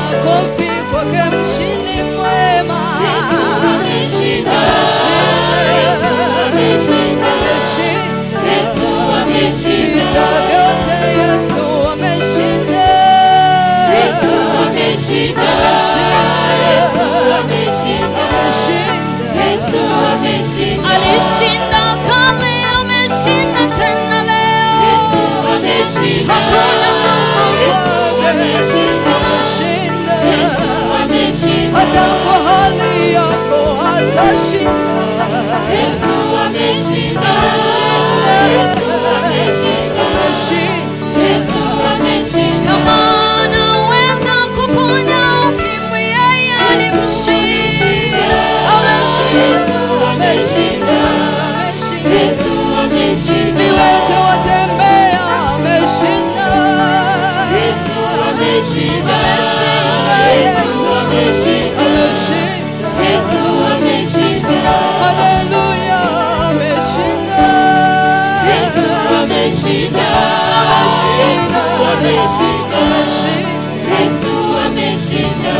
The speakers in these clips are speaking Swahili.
makofi kwake mshindi mwema. Yesu ameshinda. Yesu ameshinda. Yesu ameshinda. Vita vyote Yesu ameshinda. Yesu ameshinda. Yesu ameshinda. Yesu ameshinda. Alishinda kale, ameshinda tena leo. Yesu ameshinda. Hakuna mambo Yesu ameshinda. ameshinda. Yesu ameshinda. Hata kwa hali yako atashinda. Yesu ameshinda. Ameshinda. Yesu ameshinda. Ameshinda. Yesu ameshinda. Kama anaweza kuponya ukimwi, yeye ni mshindi. Ameshinda. Ameshinda. Ameshinda. Yesu ameshinda. Viwete watembea, ameshinda. Yesu ameshinda. Ameshinda. Yesu ameshinda. Ameshinda. Yesu ameshinda. Haleluya, ameshinda. Yesu ameshinda. Ameshinda. Yesu ameshinda. Ameshinda. Yesu ameshinda.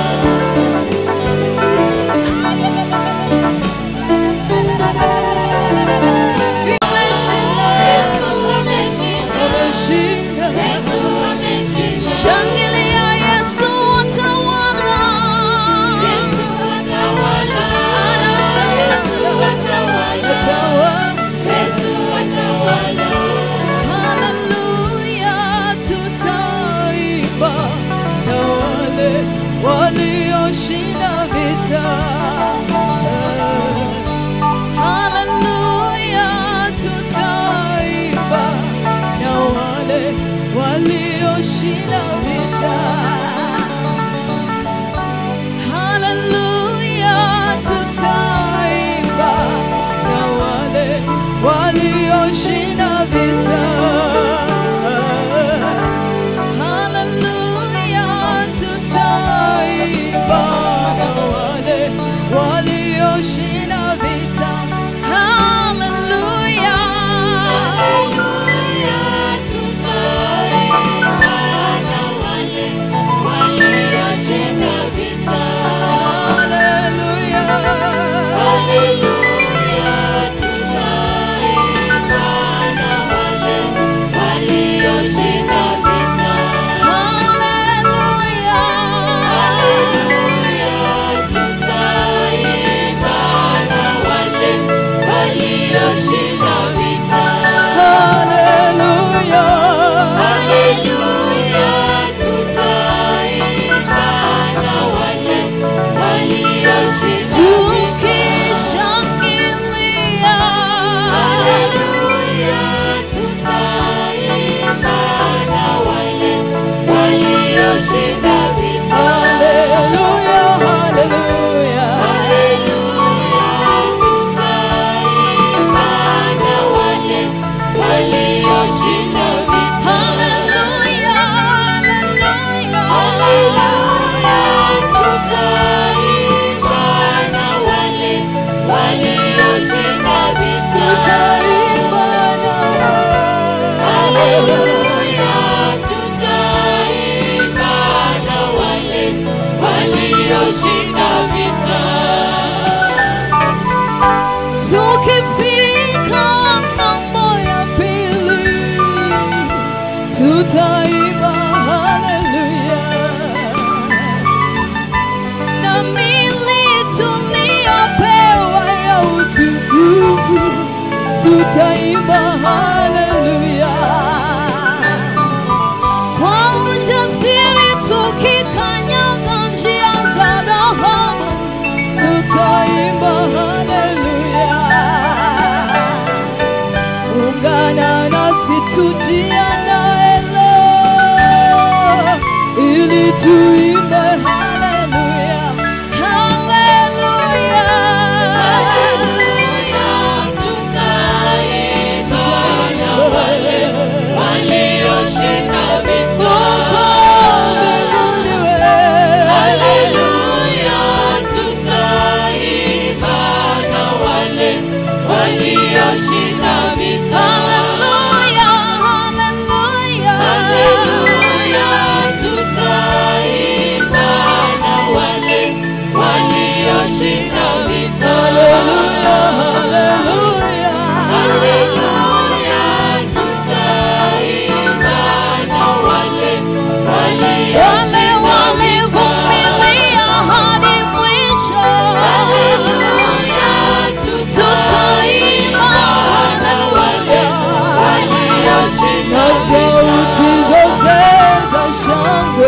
Yesu ameshinda. Ameshinda. Yesu ameshinda. Shangilia, Yesu atawala. Yesu atawala. Yesu atawala. Yesu atawala. Haleluya, tutaimba na wale walioshinda vita. Haleluya, tutaimba na wale walioshinda vita. Haleluya, tutaimba na wale walioshinda vita. Haleluya, tutaimba na wale walioshinda vita. Haleluya. Haleluya, tutaimba na wale walioshinda vita. Haleluya. Haleluya, tutaimba na wale walioshinda vita. Haleluya. Haleluya, tutaimba na wale walioshinda vita. Haleluya. Haleluya, tutaimba na wale walioshinda vita. Tukishangilia. Haleluya, tutaimba na wale walioshinda vita. Haleluya, haleluya. Haleluya, tutaimba na wale walioshinda vita. Haleluya, haleluya. Haleluya, tutaimba na wale walioshinda vita. Tutaimba na Haleluya, tutaimba na wale walioshinda vita. tukifika ng'ambo ya pili, tutaimba haleluya. Na mili tuliyopewa ya utukufu, tutaimba haleluya. Kwa ujasiri tukikanyaga njia za dhahabu, tutaimba haleluya. Ungana nasi tujiandae leo, ili tuimbe haleluya, haleluya. Haleluya, tutaimba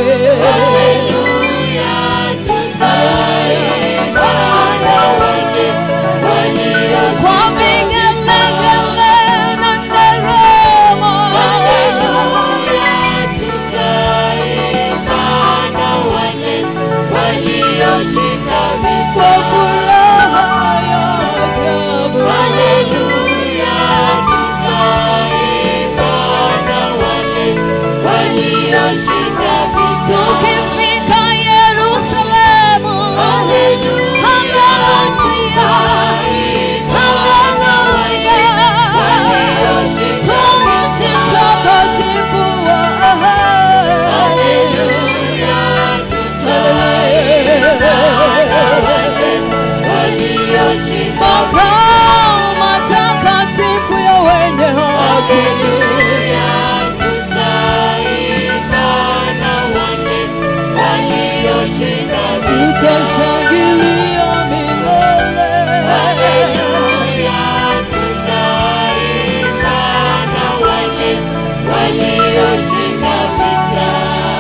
Haleluya, tutaimba na wale walioshinda kwa vigelegele na nderemo. Haleluya, tutaimba na wale walioshinda Kwa vita. furaha ya ajabu. Haleluya, tutaimba na wale walioshinda vita. Tukifika Yerusalemu. Haleluya, Haleluya. tutaimba na wale walioshinda Mji vita. mtakatifu wa Haleluya, tutaimba na wale walioshinda makao matakatifu ya wenye haki. Haleluya, tutaimba na wale walioshinda vita. Tutashangilia milele. Haleluya, tutaimba na wale walioshinda vita.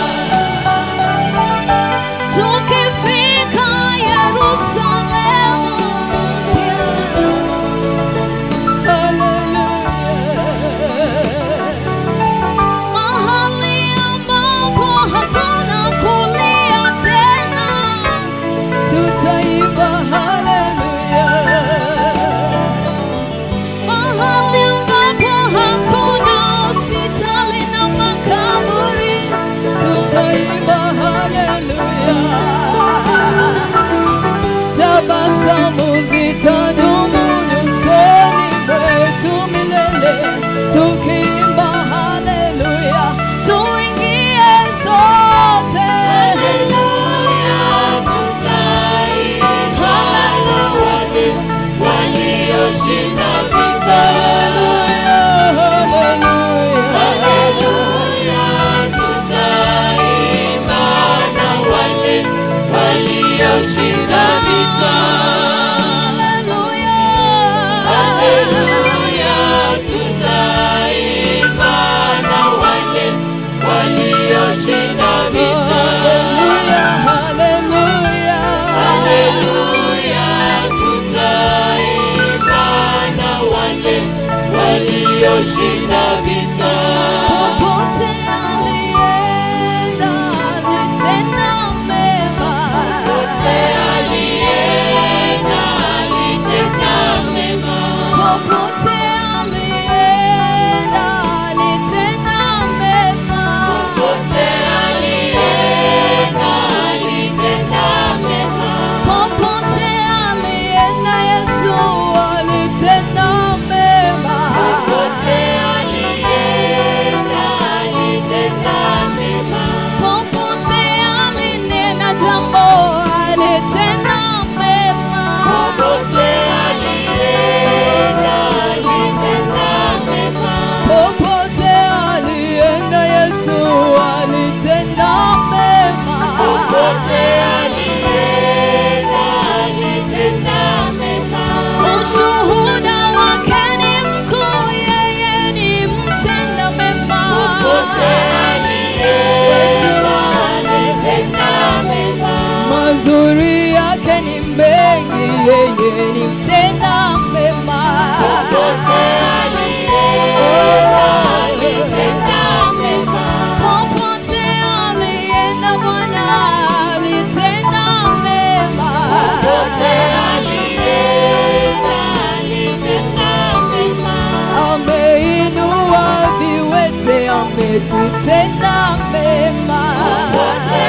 Tukifika Yerusalemu mpya. Haleluya. Mahali ambapo hakuna kulia tena. Tutaimba haleluya. Mahali ambapo hakuna hospitali na makaburi. Tutaimba haleluya. Tabasamu zitadumu nyusoni mwetu milele. Tukiimba haleluya. Tuingie sote. Haleluya, tutaimba na wale walioshinda vita. Haleluya, tutaimba na wale walioshinda vita. Haleluya, tutaimba na wale walioshinda vita. Haleluya, tutaimba na wale walioshinda vita. Popote alienda alitenda mema. Popote alienda alitenda mema. Popote alienda alitenda mema. Popote alienda alitenda mema. Popote alienda Yesu alitenda mema. Popote alienda alitenda mema. Popote alinena jambo alitenda mema. Popote alienda alitenda mema. Popote alienda Yesu alitenda mema. Popote alienda alitenda mema. Ushuhuda wake ni mkuu, yeye ni mtenda mema. Popote alienda alitenda mema. Mazuri yake ni mengi, yeye ni mtenda mema. Popote alienda alitenda mema. Popote alienda Bwana alitenda mema. Popote alienda alitenda mema. Ameinua viwete, ametutenda mema. Popote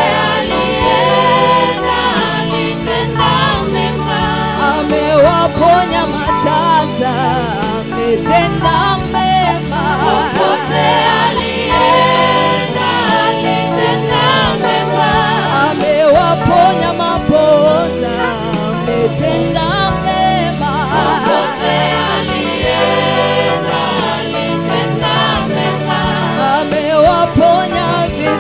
alienda alitenda mema. Amewaponya matasa, ametenda mema. Popote alienda alitenda mema. Amewaponya mapoza, ametenda mema. Popote alienda alitenda mema. Amewaponya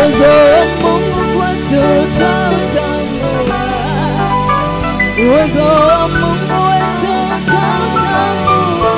uwezo wa Mungu kwetu twautambua, uwezo wa Mungu wetu twautambua.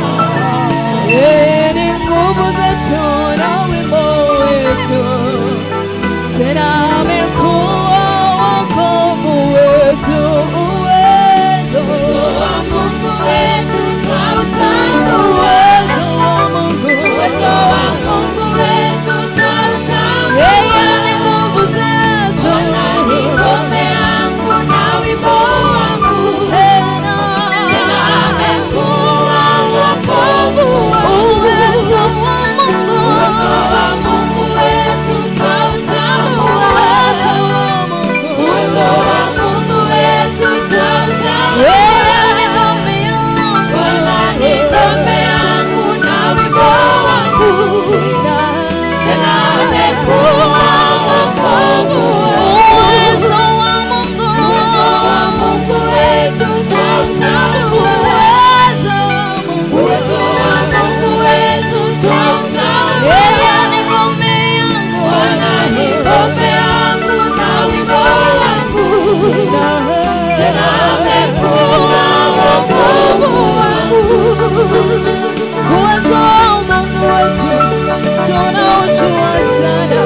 Yeye ni nguvu zetu na wimbo wetu, tena amekuwa wokovu wetu. Uwezo wa Mungu wetu twautambua, uwezo wa Mungu, uwezo wa Mungu wetu twautambua. Yeye ni nguvu zetu, ni ngome yangu na wimbo wangu, tena amekuwa wokovu. Uwezo wa Mungu, uwezo wa Mungu wetu twautambua, uwezo wa Mungu, uwezo wa Mungu wetu twautambua. Yeye ni ngome yangu, ni ngome yangu na wimbo wangu, tena amekuwa wokovu. Uwezo wa Mungu, uwezo wa Mungu wetu twautambua, uwezo wa Mungu, uwezo wa Mungu wetu twautambua. Yeye ni ngome yangu, ni ngome yangu na wimbo wangu, tena amekuwa wokovu wangu. Uwezo wa Mungu wetu tunaujua sana,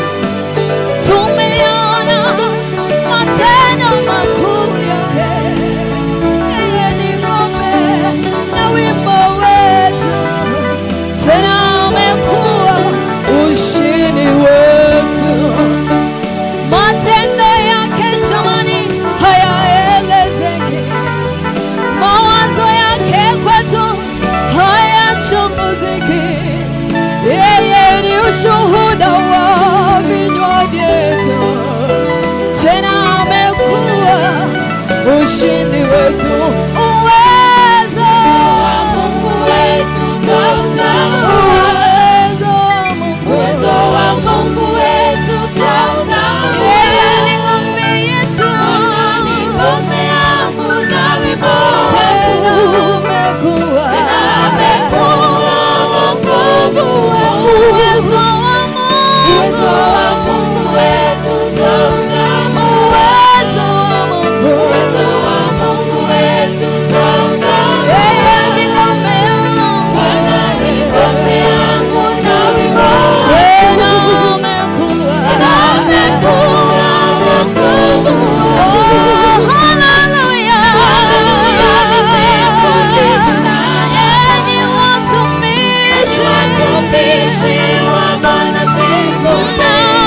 tumeona matendo makuu yake. Yeye ni ngome na wimbo wetu, tena amekuwa ushindi wetu. Matendo yake jamani hayaelezeki, mawazo yake kwetu hayachunguziki. Yeye ni ushuhuda wa vinywa vyetu, tena amekuwa ushindi wetu. Uwezo wa Mungu wetu twautambua, uwezo wa Mungu, uwezo wa Mungu wetu twautambua. Yeye ni ngome yetu, ni ngome yangu na wimbo, tena amekuwa, tena amekuwa wokovu wangu. Uwezo wa Mungu, uwezo wa Mungu wetu twautambua, uwezo wa Mungu, uwezo wa Mungu wetu twautambua. Yeye ni ngome yangu, ni ngome yangu na wimbo, tena amekuwa, tena amekuwa wokovu wangu. Haleluya, haleluya, nisifuni jina enyi watumishi, watumishi wa Bwana sifuni.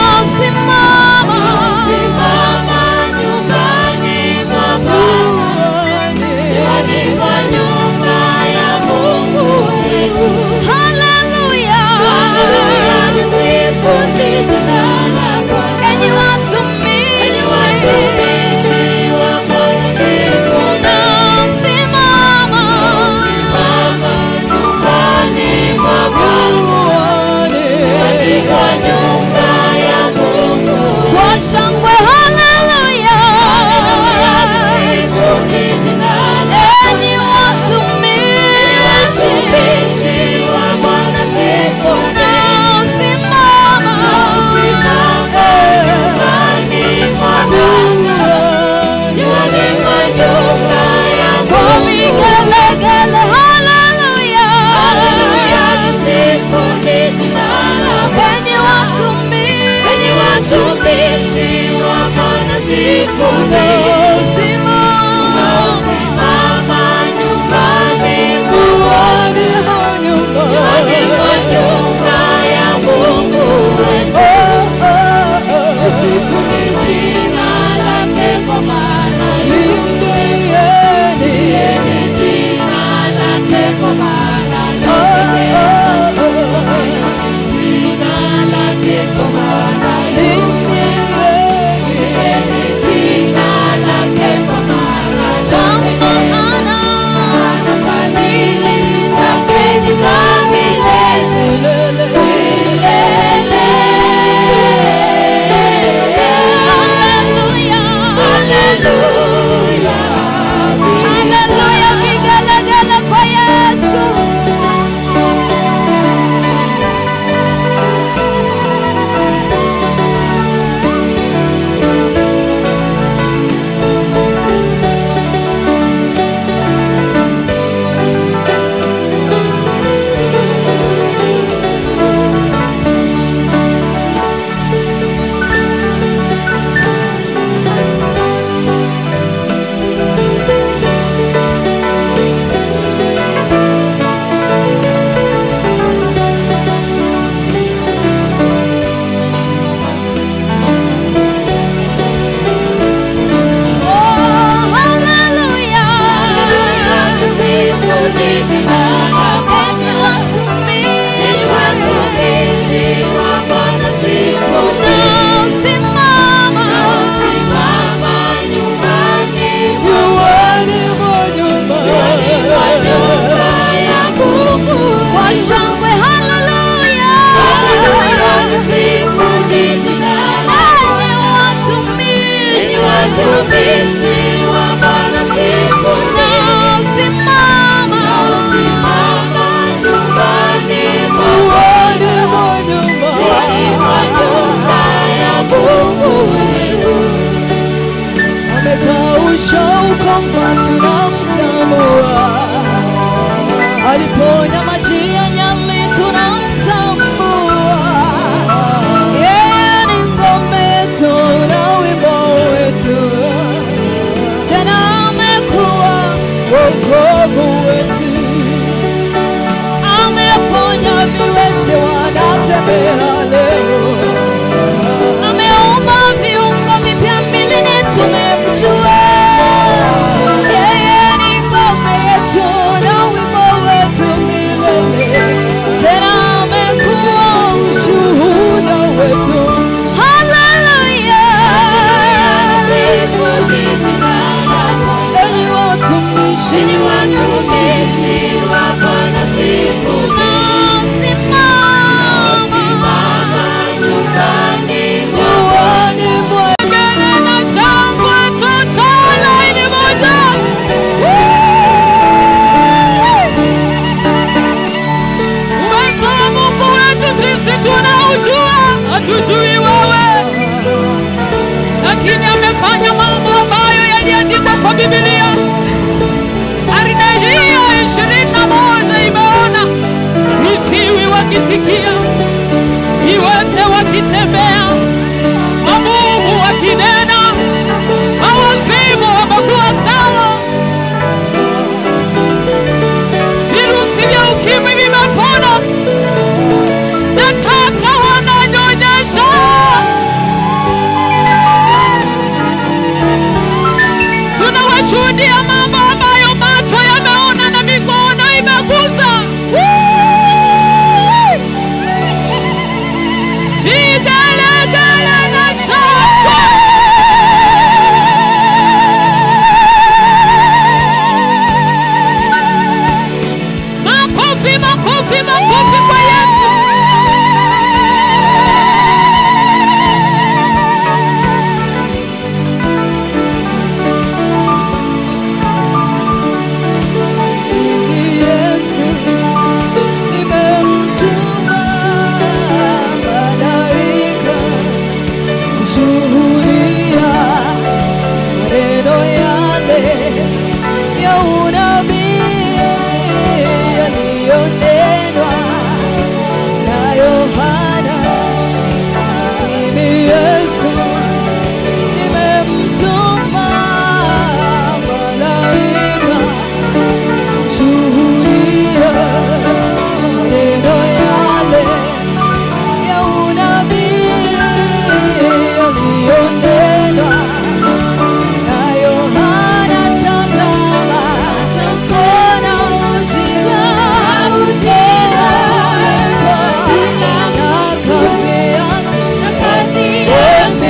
Simama, simama nyumbani mwa Bwana, nyumbani mwa nyumba ya Mungu wetu. Haleluya, haleluya, nisifuni jina la Bwana, enyi watumishi, watumishi wa Bwana sifuni. Simama, simama nyumbani mwa Bwana, nyumbani mwa nyumba ya Mungu kwa shangwe. Haleluya, haleluya, nisifuni jina la enyi watumishi, watumishi wa Bwana sifuni. Simama, simama nyumbani mwa Bwana, nyumbani mwa nyumba ya Mungu kwa vigelegele. Haleluya, haleluya, nisifuni jina la enyi watumishi, enyi watumishi wa Bwana sifuni. Simama, simama nyumbani mwa nyumbani mwa nyumba ya Mungu wetu. Sifuni jina lake kwa maana limdieni, jina lake kwa maana jina lake kwa maana limdieni, jina lake kwa maana anafadhili zake ni za milele. Haleluya, haleluya, haleluya, vigelegele kwa Yesu. watumishi wa Bwana siku Simama nyumbani uone mwa nyumba ya Mungu wetu. Amekausha ukoma tunamtambua, aliponya maji ya nyali tunamtambua. Yeye ni ngome yetu na wimbo wetu, tena amekuwa wokovu wetu. Ameponya viwete wanatembea leo, ameumba viungo vipya mwilini tumemjua. Yeye ni ngome yetu na wimbo wetu milele, tena amekuwa ushuhuda wetu. Haleluya, Sifu ni jina la Bwana. enyi watumishi Enyi watumishi wa Bwana sifu simama nyumbani uone Bwana na shangwe tutala ili moja. Uwezo wa Mungu wetu sisi tunaujua, hatujui wewe, lakini amefanya mambo ambayo yaliandikwa kwa Biblia. Karne hiyo 21 imeona visiwi wakisikia, viwete wakitembea, mabubu wakinena, mawazimu wamekuwa sawa, virusi vya ukimwi vimepona, na tasa wananyonyesha. Tunawashuhudia mambo ambayo macho yameona na mikono imegusa. Vigelegele na shangwe. Makofi, makofi, makofi kwa Yesu. Yesu nimemtuma malaika kushuhudia maneno yale ya unabii yaliyonenwa na Yohana. Mimi Yesu nimemtuma malaika kushuhudia maneno yale ya unabii yaliyonenwa na Yohana. Tazama, mbona ujira na kazi yake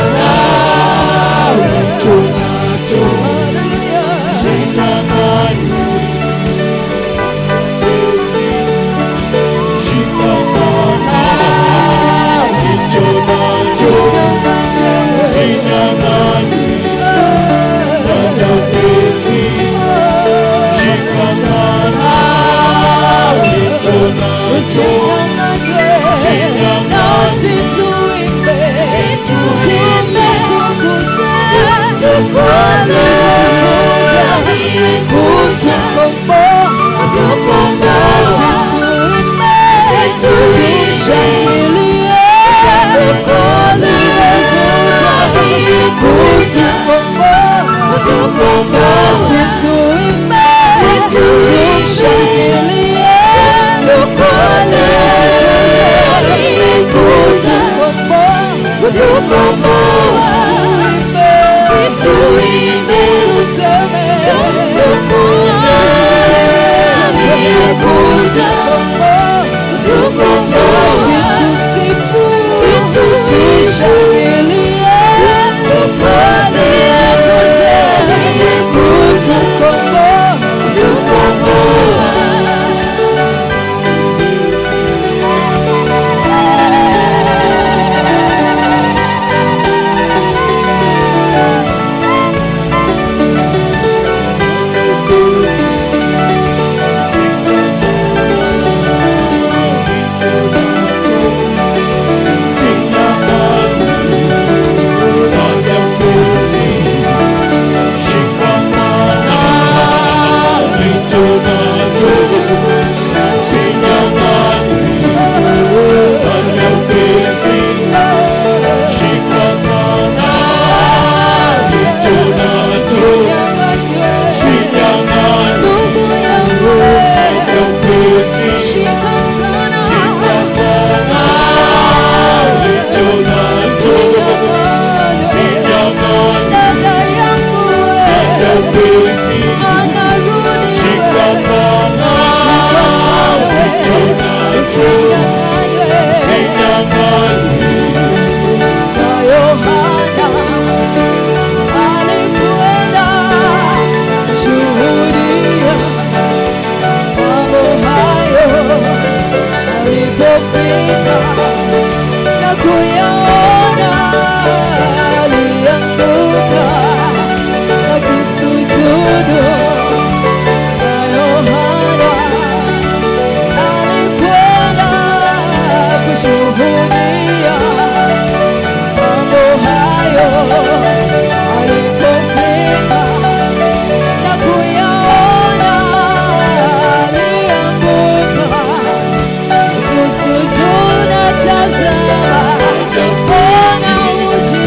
Sing Tazama, ona uji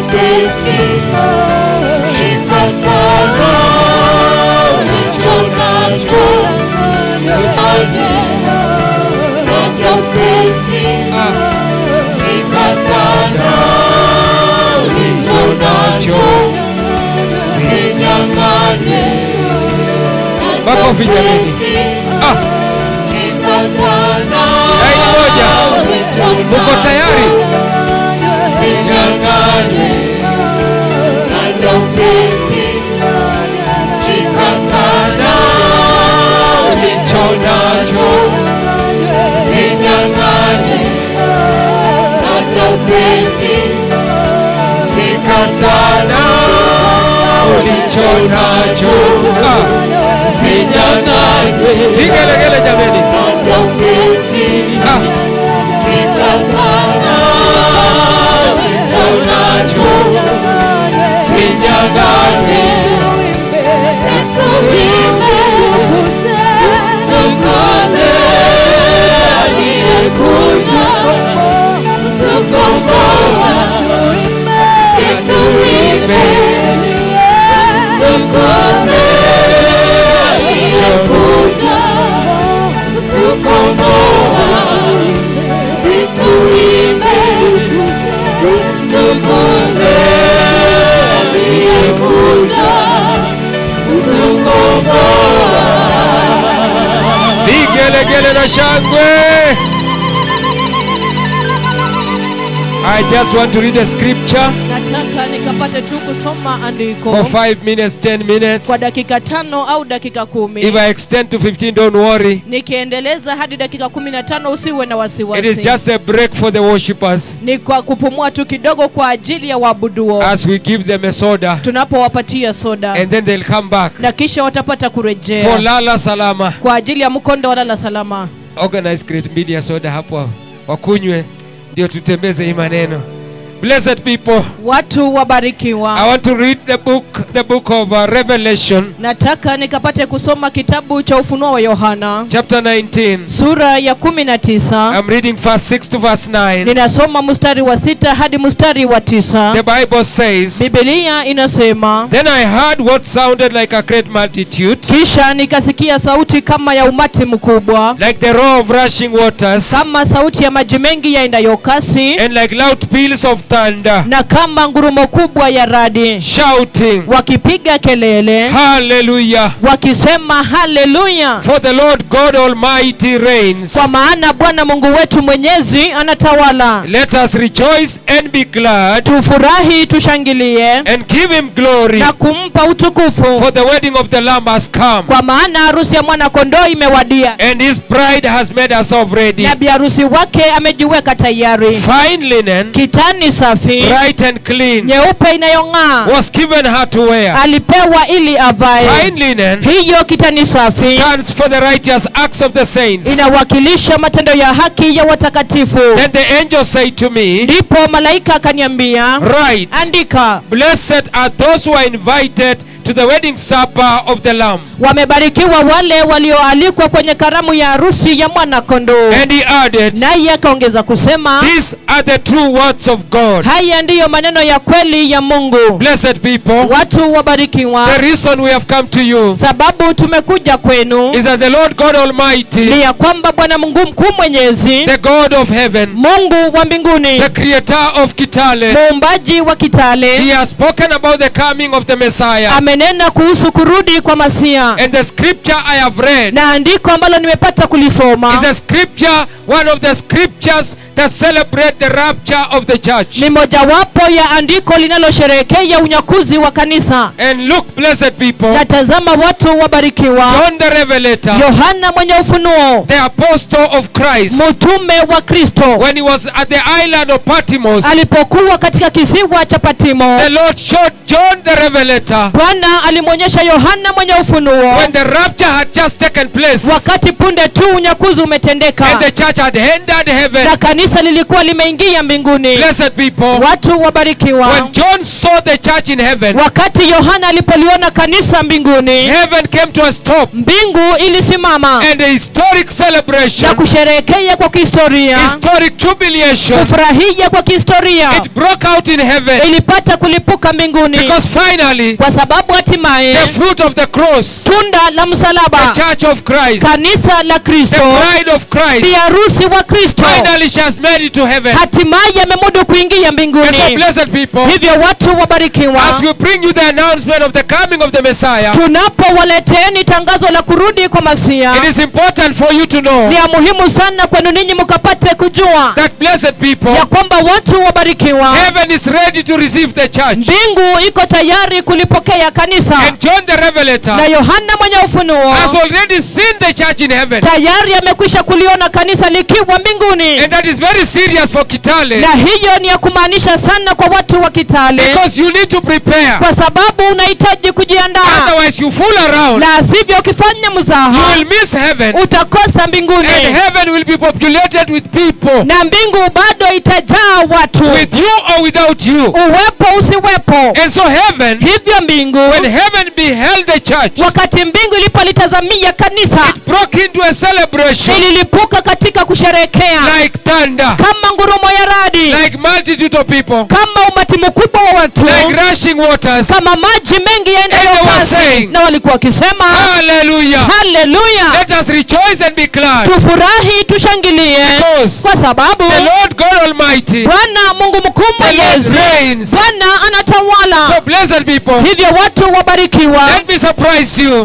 upesi, shika sana ulicho nacho, usanye acha upesi, shika sana ulicho nacho, usinyang'anye. Makofi jameni. Shika sana moja. Muko tayari? Usinyang'anye acha upesi, shika sana ulicho nacho, usinyang'anye acha upesi, shika sana ulicho nacho, usinyang'anye. Vigelegele jameni. Acha upesi, shika sana ulicho nacho, usinyang'anye. Tukuze aliyekuja kutukomboa, tuimbe. Tukuze aliyekuja kutukomboa, tuimbe. Tukuze aliyekuja kutukomboa. Vigelegele na shangwe. I just want to read a scripture Nataka nikapate tu kusoma andiko for 5 minutes, 10 minutes. kwa dakika 5 au dakika 10. If I extend to 15, don't worry. Nikiendeleza hadi dakika 15 usiwe na It wasiwasi. is just a break for the worshippers Ni kwa kupumua tu kidogo kwa ajili ya waabuduo. as we give them a soda, Tunapowapatia soda and then they'll come back na kisha watapata for kurejea Lala Salama. kwa ajili ya mkondo wa lala salama. Organize Great Media soda hapo wakunywe ndio tutembeze hii maneno. Blessed people, Watu I wabarikiwa. want to read the book of Revelation, Nataka nikapate kusoma kitabu cha Ufunuo wa Yohana chapter 19. sura ya 19. I'm reading verse 6 to verse 9. Ninasoma mstari wa 6 hadi mstari wa 9. The Bible says, Biblia inasema, then I heard what sounded like a great multitude, kisha nikasikia sauti kama ya umati mkubwa, like the roar of rushing waters, kama sauti ya maji mengi yaendayo kasi, and like loud peals of thunder, na kama ngurumo kubwa ya radi, shouting, wakipiga kelele, hallelujah, wakisema haleluya, for the Lord God Almighty reigns. kwa maana Bwana Mungu wetu mwenyezi anatawala. Let us rejoice and be glad Tufurahi, tushangilie and give him glory, na kumpa utukufu, for the wedding of the Lamb has come, kwa maana harusi ya mwana kondoo imewadia, and his bride has made herself ready. na biharusi wake amejiweka tayari. Fine linen, Kitani safi bright and clean, nyeupe inayong'aa was given her to wear. alipewa ili avae. Fine linen Hiyo kitani safi stands for the righteous acts of the saints. inawakilisha matendo ya haki ya watakatifu. Then the angel said to me, Ndipo malaika akaniambia, write, andika, blessed are those who are invited to the wedding supper of the Lamb. wamebarikiwa wale walioalikwa kwenye karamu ya harusi ya mwana kondoo. And he added, Naye akaongeza kusema, these are the true words of God. haya ndiyo maneno ya kweli ya Mungu. Blessed people, Watu wabarikiwa, the reason we have come to you sababu tumekuja kwenu is that the Lord God Almighty, ni ya kwamba Bwana Mungu mkuu mwenyezi, the God of heaven, Mungu wa mbinguni, the creator of Kitale, muumbaji wa Kitale, he has spoken about the coming of the Messiah. amenena kuhusu kurudi kwa Masia. And the scripture I have read Na andiko ambalo nimepata is kulisoma a scripture, one of the scriptures that celebrate the rapture of the church. ni mojawapo ya andiko linalosherehekea unyakuzi wa kanisa. And look, blessed people, Na tazama watu wabarikiwa, John the Revelator, Yohana mwenye ufunuo, the apostle of Christ, mtume wa Kristo, when he was at the island of Patmos, alipokuwa katika kisiwa cha Patimo, the Lord showed John the Revelator Bwana Bwana alimwonyesha Yohana mwenye ufunuo when the rapture had just taken place wakati punde tu unyakuzi umetendeka and the church had entered heaven. na kanisa lilikuwa limeingia mbinguni. Blessed people, Watu wabarikiwa. when John saw the church in heaven, Wakati Yohana alipoliona kanisa mbinguni, heaven came to a stop mbingu ilisimama and a historic na celebration, kusherehekea kwa kihistoria, historic jubilation, kufurahia kwa kihistoria it broke out in heaven ilipata kulipuka mbinguni, because finally kwa sababu hatimaye the fruit of the cross, tunda la msalaba, the church of Christ, kanisa la the Kristo, bride of Christ, biharusi wa Kristo, finally she has made it to heaven. hatimaye amemudu kuingia And so mbinguni. blessed people, Hivyo watu wabarikiwa, as we bring you the announcement of the coming of the Messiah, tunapowaleteni tangazo la kurudi kwa Masia, it is important for you to know ni ya muhimu sana kwenu ninyi mkapate kujua that blessed people, ya kwamba watu wabarikiwa, heaven is ready to receive the church. mbingu iko tayari kulipokea kanisa. And John the Revelator Na Yohana mwenye ufunuo has already seen the church in heaven. tayari amekwisha kuliona kanisa likiwa mbinguni, And that is very serious for Kitale, na hiyo ni ya kumaanisha sana kwa watu wa Kitale, because you need to prepare. kwa sababu unahitaji kujiandaa, Otherwise you fool around, la sivyo ukifanya you mzaha will miss heaven, utakosa mbinguni, and heaven will be populated with people, na mbingu bado itajaa watu, with you or without you. uwepo usiwepo. And so heaven, Hivyo mbingu, when heaven beheld the church, wakati mbingu ilipolitazamia kanisa, it broke into a celebration ililipuka katika kusherehekea like thunder, kama ngurumo ya radi, like multitude of people, kama umati mkubwa wa watu, like rushing waters. kama maji mengi yaendayo And they were kasi, saying, na walikuwa wakisema Hallelujah. haleluya, Let us rejoice and be glad, tufurahi tushangilie, because kwa sababu the Lord God Almighty, Bwana Mungu mkuu the Lord mwenyezi, reigns. Bwana anatawala. So blessed people, Hivyo watu wabarikiwa, let me surprise you,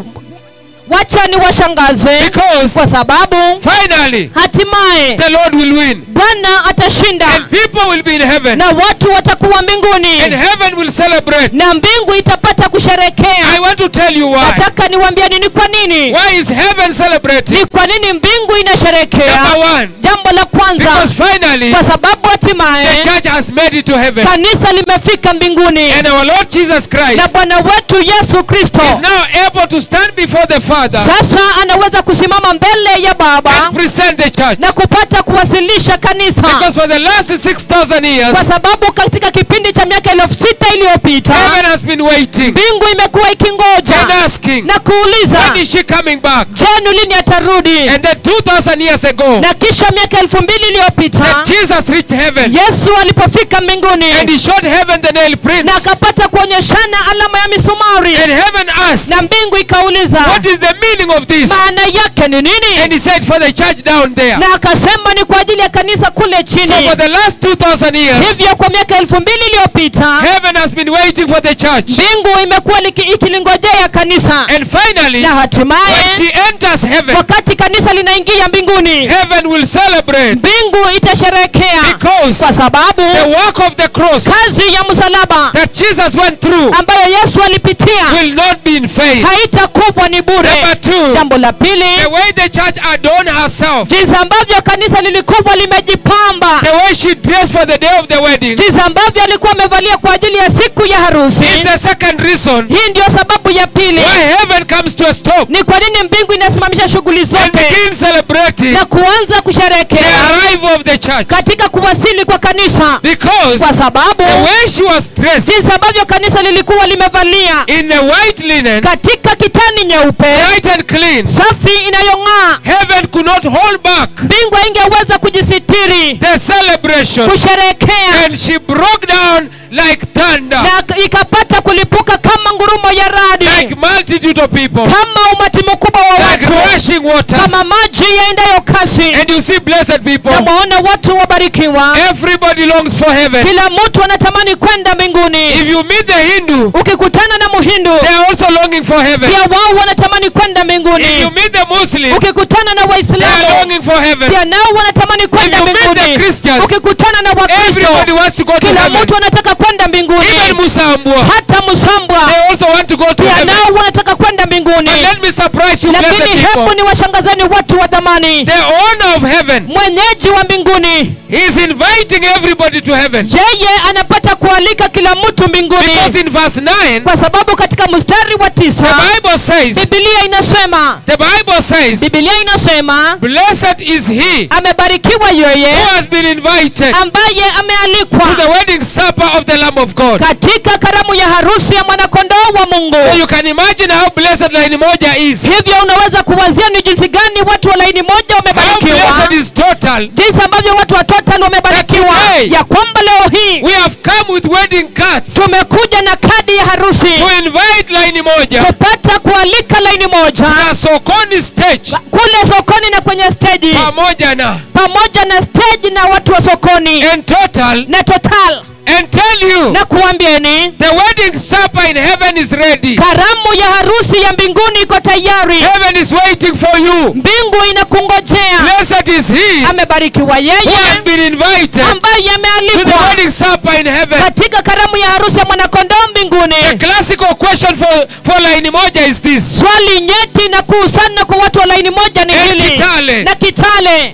wacha ni washangaze, because kwa sababu finally hatimaye the Lord will win, Bwana atashinda, and people will be in heaven, na watu watakuwa mbinguni, and heaven will celebrate. na mbingu itapata kusherekea. I want to tell you why. Nataka niwaambie ni kwa nini. Why is heaven celebrating? Ni kwa nini mbingu inasherekea? Number one, Jambo la kwanza, because finally kwa sababu the hatimaye church has made it to heaven, kanisa limefika mbinguni, and our Lord Jesus na Christ Bwana wetu Yesu Kristo is now able to stand before the Father sasa anaweza kusimama mbele ya Baba and present the church. na kupata kuwasilisha kanisa, Because for the last 6,000 kwa years, sababu katika kipindi cha miaka 6,000 iliyopita heaven has been waiting mbingu imekuwa ikingoja and asking, na kuuliza, when is she coming back? je, ni lini atarudi? And then 2,000 years ago, Na kisha miaka 2000 iliyopita that Jesus reached heaven, Yesu alipofika mbinguni and he showed heaven the nail na prints, akapata kuonyeshana alama ya misumari, and heaven asked, na mbingu ikauliza, what is the meaning of this? maana yake ni nini? And he said, for the church down there. Na akasema ni kwa ajili ya kanisa kule So chini. for the last 2,000 years, Hivyo kwa miaka 2000 iliyopita heaven has been waiting for the church. mbingu imekuwa ikilingojea kanisa, And finally, na hatimaye when she enters heaven, wakati kanisa linaingia mbinguni, heaven will celebrate, mbingu itasherekea, because kwa sababu the work of the cross kazi ya msalaba that Jesus went through ambayo Yesu alipitia will not be in vain. haitakuwa ni bure. Number two, Jambo la pili, the way the church adorned herself, jinsi ambavyo kanisa lilikuwa limejipamba, the way she dressed for the day of the wedding, jinsi ambavyo alikuwa amevalia kwa ajili ya siku ya harusi. is the second reason Hii ndio sababu ya pili, why heaven comes to a stop ni kwa nini mbingu inasimamisha shughuli and zote begins celebrating na kuanza the kusherehekea arrival of the church. katika kuwasili kwa kanisa, Because kwa sababu the way she was dressed jinsi ambavyo kanisa lilikuwa limevalia in the white linen, katika kitani nyeupe bright and clean, safi inayong'aa, heaven could not hold back mbingu haingeweza kujisitiri the celebration, kusherehekea, and she broke down like thunder, na ikapata kulipuka kama ngurumo ya radi, like multitude of people, kama umati mkubwa wa like watu, rushing waters. kama maji yaendayo kasi. And you see, blessed people, Na mwaona watu wabarikiwa, everybody longs for heaven. kila mtu anatamani kwenda mbinguni. If you meet the Hindu, Ukikutana na Muhindu, they are also longing for heaven. pia wao wanatamani kwenda If you mbinguni. meet the Muslims, Ukikutana na they are Waislamu, longing for heaven. pia nao wanatamani kwenda If you meet the mbinguni. Christians, Ukikutana na Wakristo, everybody wants to go to kila heaven. mtu anataka kwenda mbinguni. Even Musambwa, Hata Musambwa they also want to go to pia heaven. nao wanataka kwenda mbinguni. But let me surprise you, blessed Lakini hebu people. ni washangazani watu wa dhamani, The owner of heaven mwenyeji wa mbinguni He is inviting everybody to heaven. Yeye anapata kualika kila mtu mbinguni. Because in verse 9, Kwa sababu katika mstari wa 9 the Bible says, Biblia inasema blessed is he amebarikiwa yeye who has been invited ambaye amealikwa to the wedding supper of the Lamb of God. katika karamu ya harusi ya mwanakondoo wa Mungu. So you can imagine how blessed line moja is. Hivyo unaweza kuwazia ni jinsi gani watu wa laini moja How wamebarikiwa. blessed is total. Jinsi ambavyo watu wa total wamebarikiwa. That today, Ya kwamba leo hii we have come with wedding cards tumekuja na kadi ya harusi to invite line moja kupata kualika laini moja na sokoni stage kule sokoni na kwenye stage pamoja na stage na watu wa sokoni and total and tell you na kuambieni the wedding supper in heaven is ready. karamu ya harusi ya mbinguni iko tayari. Heaven is waiting for you. Mbingu inakungojea. Blessed is he Amebarikiwa yeye who has been invited ambaye to the amealikwa wedding supper in heaven. katika karamu ya harusi ya mwanakondoo mbinguni. The classical question for line moja is this. Swali nyeti na kuu sana kwa watu wa laini moja ni hili. Kitale. Na Kitale.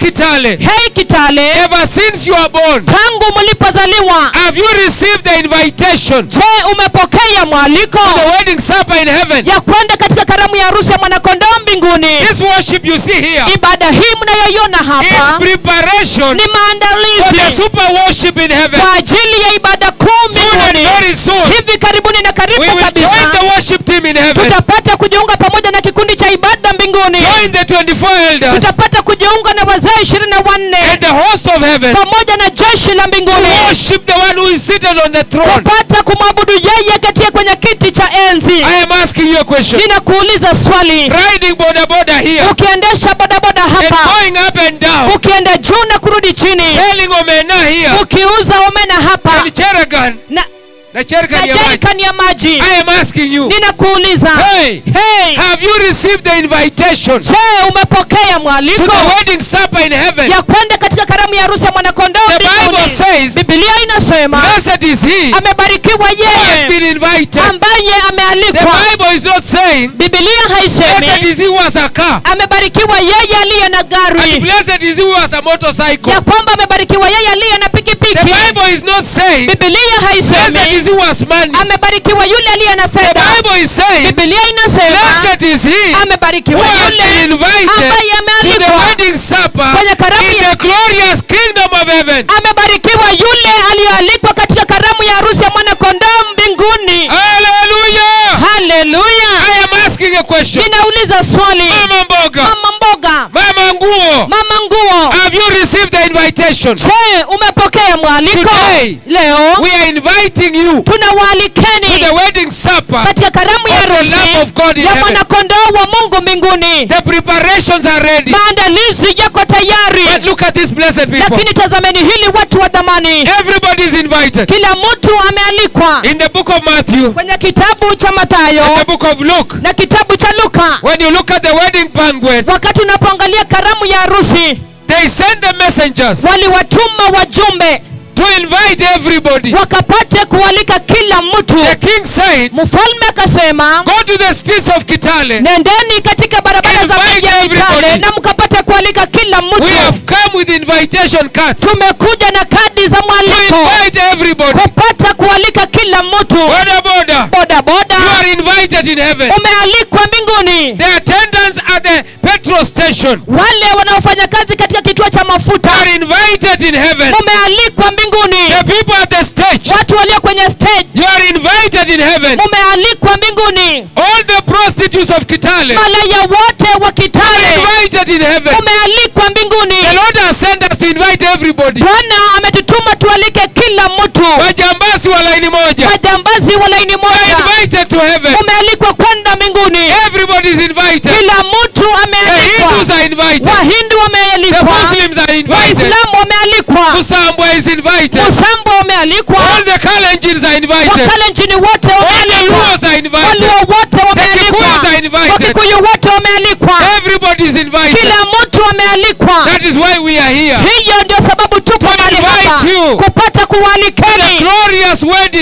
Hey Kitale. Ever since you are born, tangu mlipozaliwa, have you received the invitation je, umepokea mwaliko to the wedding supper in heaven? ya kwenda katika karamu ya harusi ya mwanakondoo mbinguni? This worship you see here Ibada hii mnayoiona is hapa preparation ni for the maandalizi super worship in heaven. kwa ajili ya ibada kuu Soon and mbinguni. very soon, Hivi karibuni na karibu we will join kabisa the worship team in heaven. tutapata kujiunga pamoja na kikundi cha ibada mbinguni. Join the 24 elders Tutapata kujiunga na wazee 24 and the host of heaven. pamoja na jeshi la mbinguni Worship the one who is seated on the throne. kupata kumwabudu yeye katika kwenye kiti cha enzi. I am asking you a question. Ninakuuliza swali. Riding boda here Ukiendesha bodaboda and hapa, going up and down, ukienda juu na kurudi chini, selling omena here ukiuza omena hapa and Cherrigan na Cherrigan ya maji. jerrycan ya maji, I am asking you, ninakuuliza, hey, have you received the invitation je, umepokea to mwaliko the wedding supper in heaven? ya kwenda katika karamu ya harusi ya mwanakondoo The Bible mbinguni? says, Biblia inasema blessed is he amebarikiwa who has yeye been invited. ambaye The amealikwa. Bible is not saying, Biblia blessed haisemi is he who has a car, amebarikiwa yeye aliye na and gari, blessed is he who has a motorcycle. ya kwamba amebarikiwa yeye aliye na The pikipiki. Bible is not saying, Biblia blessed haisemi is he who has money. amebarikiwa yule aliye na The fedha. Bible is saying, Biblia inasema blessed is he who amebarikiwa has yule been invited ambaye to the amealikwa wedding supper kwenye karamu in ya the glorious kingdom of heaven. amebarikiwa yule aliyealikwa katika karamu ya harusi ya mwanakondoo mbinguni. Hallelujah! Haleluya! I am asking a question. Ninauliza swali. Mama mboga, Mama mboga, mama nguo, mama nguo, have you received the invitation? je, umepokea mwaliko? Today, Leo we are inviting you to tunawaalikeni the wedding supper katika karamu ya of the Lamb of God harusi in ya heaven. mwanakondoo wa Mungu mbinguni. The preparations are ready. Maandalizi yako But tayari. look at these blessed people. Lakini tazameni hili, watu wa dhamani, Everybody is invited. kila mtu amealikwa. In the book of Matthew, Kwenye kitabu cha in Mathayo the book of Luke, na kitabu cha Luka, when you look at the wedding banquet, wakati unapoangalia karamu ya harusi, they send the messengers waliwatuma wajumbe to invite everybody. wakapate kualika kila mtu. The king said, Mfalme akasema, go to the streets of Kitale. nendeni katika barabara za Invite mji ya everybody. Kitale na mkapate kualika kila We mtu. have come with invitation cards to Tumekuja na kadi za mwaliko invite everybody. kupata kualika kila mtu. Boda, Boda, you are invited in heaven. umealikwa mbinguni. The attendants at the petrol station Wale wanaofanya kazi katika kituo cha mafuta are invited in heaven. umealikwa mbinguni. The people at the stage, Watu walio kwenye stage you are invited in heaven. umealikwa mbinguni. All the prostitutes of Kitale Malaya wote wa are Kitale invited in heaven. umealikwa mbinguni. The Lord has sent us to invite everybody. Bwana ametutuma tualike kila mtu. Majambazi wa laini moja, Majambazi wa laini are moja invited to heaven. umealikwa kwenda mbinguni. Everybody is invited. Kila mtu The amealikwa. Hindus are invited. Wahindi The wamealikwa. Muslims are invited. Waislamu wamealikwa. Musambwa is invited. Musambo wamealikwa. All the Kalenjins are invited. Wakalenjini wote All the wamealikwa. Luos are invited. Walio wote wamealikwa. Kikuyus are invited. Wakikuyu wote wamealikwa. Everybody is invited. Kila mtu amealikwa. That is why we are here. Hiyo ndio sababu tuko To mahali invite hapa you kupata to the kualikeni glorious wedding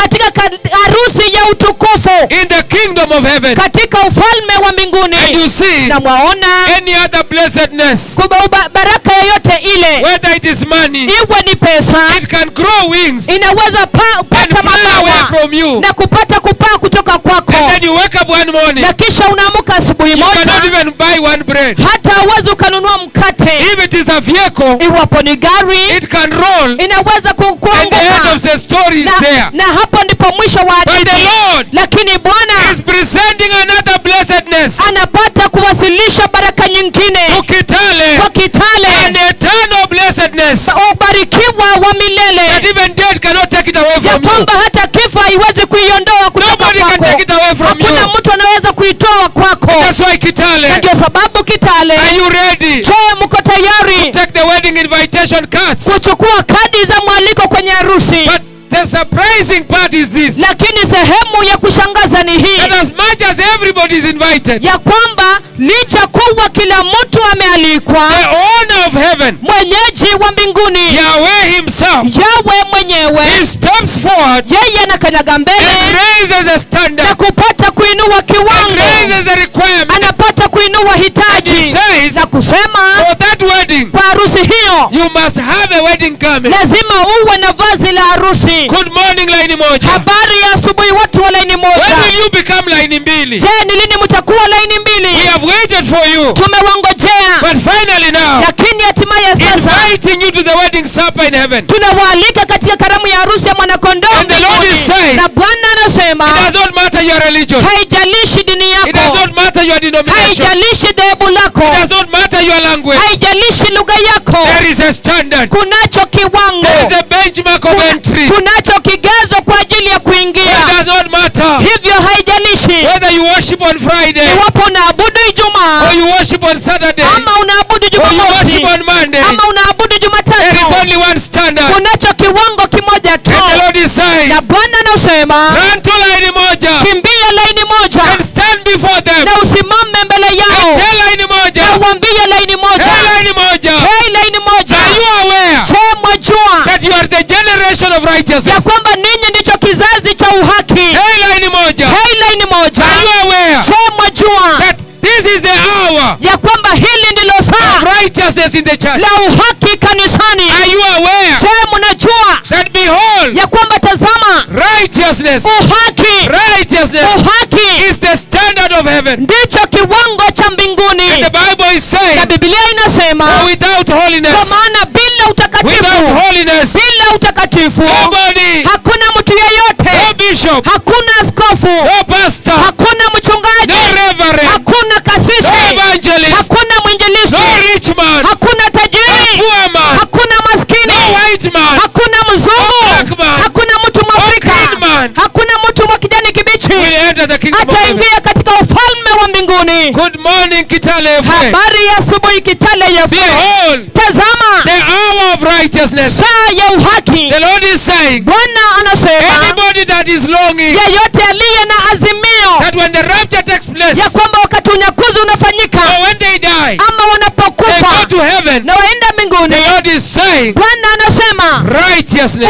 katika harusi ya utukufu in the kingdom of heaven. katika ufalme wa mbinguni. And you see, na mwaona any other blessedness, baraka yoyote ile, whether it is money, iwe ni pesa, it can grow wings inaweza and pata fly away mabawa from you. na kupata kupaa kutoka kwako. And then you wake up one morning, Na kisha unaamka asubuhi you moja, cannot even buy one bread. hata uwezi ukanunua mkate. If it is a vehicle, Iwapo ni gari, it can roll, inaweza and the end kuanguka. of the story is there. Na hapo ndipo mwisho wa But the hadithi. Lord Lakini Bwana is presenting another blessedness anapata kuwasilisha baraka nyingine to Kitale, kwa Kitale, an eternal blessedness ubarikiwa wa milele, that even death cannot take it away ya from you. kwamba hata kifo haiwezi kuiondoa kutoka Nobody can kwako. take it away from Hakuna you. mtu anaweza kuitoa kwako. That's why Na Kitale, ndio sababu Kitale, are you ready? je, mko tayari Take the wedding invitation cards. kuchukua kadi za mwaliko kwenye harusi? But the surprising part is this, Lakini sehemu ya kushangaza ni hii, that as much as everybody is invited, ya kwamba licha kuwa kila mtu amealikwa, the owner of heaven, mwenyeji wa mbinguni, Yahweh himself, Yawe mwenyewe, he steps forward yeye anakanyaga mbele and raises a na standard, kupata kuinua and kiwango, raises a requirement. anapata kuinua hitaji He says, na kusema for that wedding, kwa harusi hiyo you must have a wedding garment. lazima uwe na vazi la harusi. Good morning, laini moja. Habari ya asubuhi watu wa laini When moja. will you become laini mbili? Je, ni lini mtakuwa laini We mbili? have waited for you, Tumewangojea, but finally now, lakini hatimaye sasa inviting you to the wedding supper in heaven. tunawaalika katika karamu ya harusi ya mwanakondoo And the Lord mbinguni. is saying, Na Bwana anasema It does not matter your religion. haijalishi dini It does yako, not matter your denomination. It haijalishi dhehebu lako, does not matter your language. haijalishi lugha yako, There is a standard. kunacho kiwango, There is a benchmark of entry. kunacho kigezo kwa ajili ya It kuingia. does not matter Hivyo haijalishi whether you worship on Friday, iwapo unaabudu or Ijumaa you worship on Saturday, ama unaabudu or you Jumamosi worship on Monday. ama unaabudu There is Jumatatu, only one standard. kunacho kiwango kimoja tu. And the Lord is saying, Na Bwana anasema run to laini moja kimbia laini moja and stand before them. na usimame mbele And yao tell laini moja, na uambie laini moja, hey laini moja, hey laini moja, are you aware je, mwajua that you are the generation of ya righteousness? kwamba ninyi ndicho kizazi cha uhaki? Hey laini moja, Hey laini moja, are you aware je, mwajua that this is the hour ya kwamba hili ndilo saa of righteousness in the church? la uhaki kanisani? Are you aware Je, mnajua that behold, ya kwamba tazama, righteousness, righteousness uhaki is the standard of heaven? ndicho kiwango cha mbinguni. And the Bible is saying, Na Biblia inasema for without kwa holiness, maana bila utakatifu, without holiness, bila utakatifu nobody, hakuna mtu yeyote, no bishop, hakuna askofu, no pastor, hakuna mchungaji, no reverend, hakuna no kasisi, evangelist, hakuna mwinjilisti, no rich man, hakuna no tajiri, poor man, hakuna maskini, no white man, hakuna mzungu, black man, hakuna mtu mwafrika, green man hakuna mtu wa kijani kibichi will enter the kingdom of heaven. ataingia katika ufalme wa mbinguni. Good morning, Kitale FA. Habari ya asubuhi Kitale ya Behold, tazama, the hour of righteousness. saa ya uhaki. The Lord is saying, Bwana anasema anybody that is longing yeyote aliye na azimio that when the rapture takes place, ya kwamba wakati unyakuzi unafanyika or when they die, ama they wanapokufa go to heaven. na waenda mbinguni, The Lord is saying, Bwana anasema righteousness,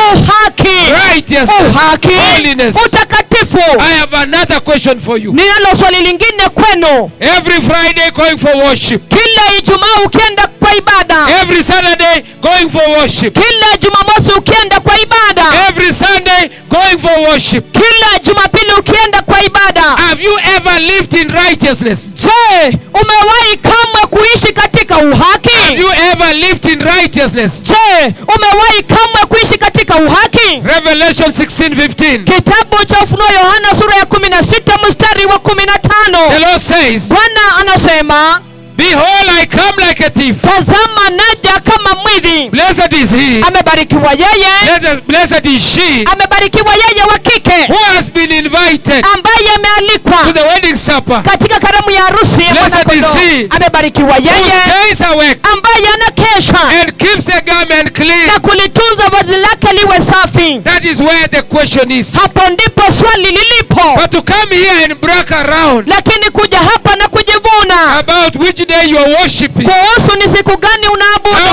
uhaki, holiness. utakatifu. I have another question for you. Ninalo swali lingine kwenu. Every Friday going for worship, Kila Ijumaa ukienda kwa ibada, every Saturday going for worship, kila Jumamosi ukienda kwa ibada, every Sunday going for worship. kila Jumapili ukienda kwa ibada, Have you ever lived in righteousness? je, umewahi kamwe kuishi katika Have uhaki? you ever lived in righteousness? Je, umewahi kamwe kuishi katika uhaki? Revelation 16:15. Kitabu cha Ufunuo Yohana sura ya 16 mstari wa The 15. Lord says, Bwana anasema, behold, I come like a thief. tazama naja kama mwizi. Blessed is he, Amebarikiwa yeye, blessed is she amebarikiwa yeye wa kike who has been invited ambaye amealikwa to the wedding supper, katika karamu ya harusi ya Blessed is mwanakondoo. he Amebarikiwa who yeye stays awake ambaye anakesha and keeps a garment clean. na kulitunza vazi lake liwe safi. That is where the question is. Hapo ndipo swali lilipo. But to come here and brag around Lakini kuja hapa na kujivuna about which day you are worshiping, kuhusu ni siku gani how unaabudu, long you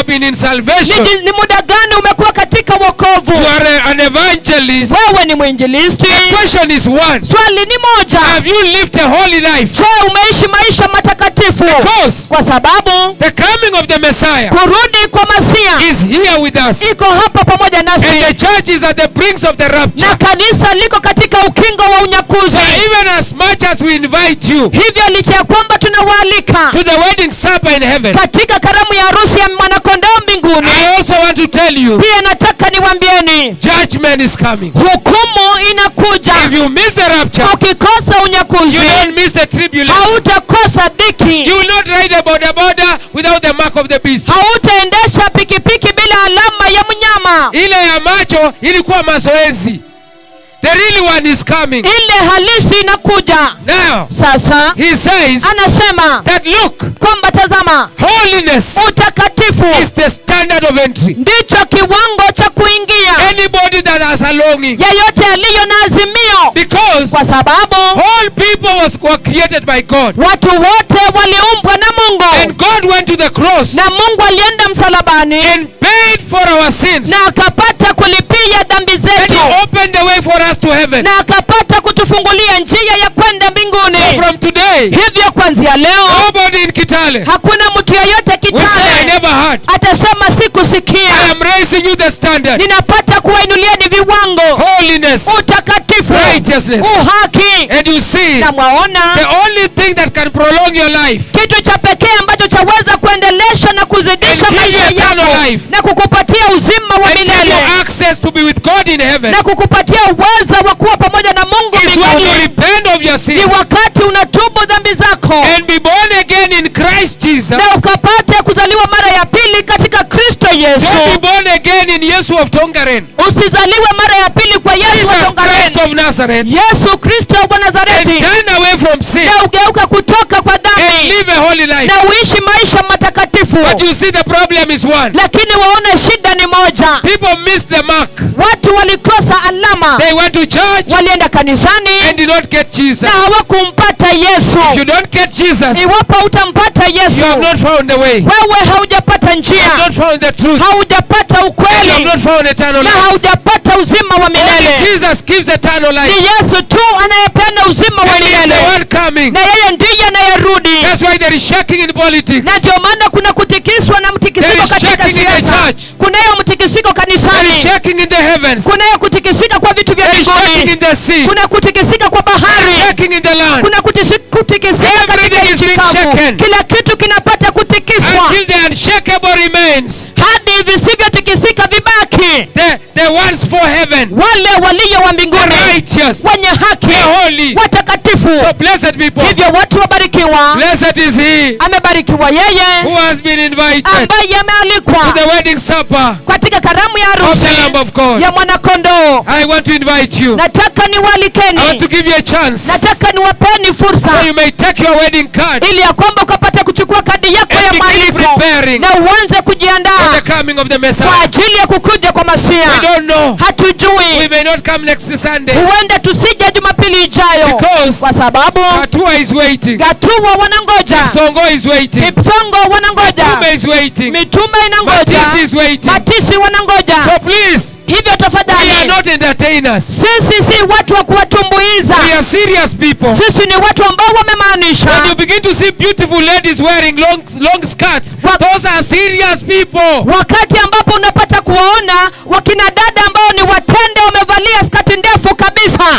have been in salvation? Ni muda gani umekuwa katika wokovu? You are an evangelist. Wewe ni mwinjilisti. The question is one. Swali ni moja. Have you lived a holy life? Je, umeishi maisha matakatifu? Because Kwa sababu the coming of the Messiah kurudi kwa Masia is here with us. iko hapa pamoja And the nasi. church is at the brinks of the rapture. Na kanisa liko katika ukingo wa unyakuzi. So even as much as we invite you Hivyo licha ya kwamba tunawaalika to the wedding supper in heaven, katika karamu ya harusi ya mwanakondoo mbinguni, I also want to tell you, pia nataka niwaambieni judgment is coming. hukumu inakuja. If you miss the rapture, Ukikosa unyakuzi, you don't miss the tribulation. hautakosa dhiki. You will not ride a boda without the mark of the beast. Hautaendesha pikipiki bila alama ya mnyama. Ile ya macho ilikuwa mazoezi. The real one is coming. Ile halisi inakuja. Now, Sasa he says anasema that look, kwamba tazama, holiness utakatifu is the standard of entry. ndicho kiwango cha kuingia. Anybody that has a longing, Yeyote aliyo na azimio, because kwa sababu all people were created by God, watu wote waliumbwa na Mungu, and God went to the cross na Mungu alienda msalabani and paid for our sins, na akapata kulipia dhambi and zetu, he opened the way for us to heaven. na akapata kutufungulia njia ya kwenda mbinguni. So from today, Hivyo kuanzia leo nobody in Kitale hakuna mtu yeyote will say, I Kitale never heard. atasema I sikusikia. am raising you the standard. Ninapata kuwainulieni viwango, Holiness, utakatifu, righteousness. uhaki. And you see, Na mwaona the only thing that can prolong your life kitu cha pekee ambacho chaweza kuendelesha na kuzidisha and give you maisha eternal yako life na kukupatia uzima wa and give you milele access to be with God in heaven na kukupatia uwezo wa kuwa pamoja na Mungu is when you mbinguni repent of your ni sins wakati unatubu dhambi zako and be born again in Christ Jesus. na ukapata kuzaliwa mara ya pili katika Kristo Don't be Yesu. born again in Yesu of Tongaren, Usizaliwe mara ya pili kwa Yesu wa Jesus Christ Tongaren, of Nazareth, Yesu Kristo wa and Nazareti, turn away from sin na ugeuka kutoka kwa and dhambi live a holy life. na uishi maisha matakatifu. But you see, the problem is one. Lakini waone shida ni moja, People miss the mark. watu walikosa alama. They went to church Walienda kanisani and did not get Jesus. na hawakumpata Yesu. If you don't get Jesus, you Iwapo utampata Yesu, have not found the way. You wewe haujapata have njia, not found the truth. haujapata You have ukweli not found eternal na life. haujapata uzima wa Only milele. Jesus gives eternal Ni life. Yesu tu anayepeana uzima wa And he is the milele, one coming. na yeye ndiye anayerudi. That's why there is shaking in politics. Na ndio maana kuna kutikiswa na There mtikisiko is katika shaking in the siasa, church. kunayo mtikisiko There is kanisani, shaking in the heavens. kunayo kutikisika kwa vitu vya There is shaking mbinguni, in the sea. kuna kutikisika kwa There is bahari, shaking in the land. kuna kutikisika katika Everything is nchi being kavu. shaken. Kila kitu kinapata kutikiswa Until the unshakable remains. hadi visivyotikisika vibaki. The ones for heaven. Wale walio wa The mbinguni, righteous. wenye haki, The holy. watakatifu. So blessed people. Hivyo watu wabarikiwa. Blessed is he Amebarikiwa who yeye has been invited ambaye to amealikwa the wedding supper katika karamu ya of the harusi Lamb of God. ya mwanakondoo. I want to invite you. Nataka I want to niwalikeni, give you a chance nataka niwapeni so fursa you may take your wedding card ili ya kwamba ukapata kuchukua kadi yako and ya begin mwaliko preparing na uanze for kujiandaa the coming of the kwa Messiah. ajili ya kukuja kwa We Masia. don't know. We Hatujui, may not come next Sunday huenda tusije Jumapili ijayo because kwa sababu Katua is waiting. Gatua wanangoja, Songo is waiting. Kipsongo wanangoja, Tume is waiting. mitume inangoja, Matisi is waiting. Matisi wanangoja. So please, Hivyo we are tafadhali, not entertainers. sisi si watu wa kuwatumbuiza, We are serious people. sisi ni watu ambao When wamemaanisha. you begin to see beautiful ladies wearing long skirts, those are serious people. Wakati ambapo unapata kuwaona wakina dada ambao ni watende wamevalia skati ndefu kabisa,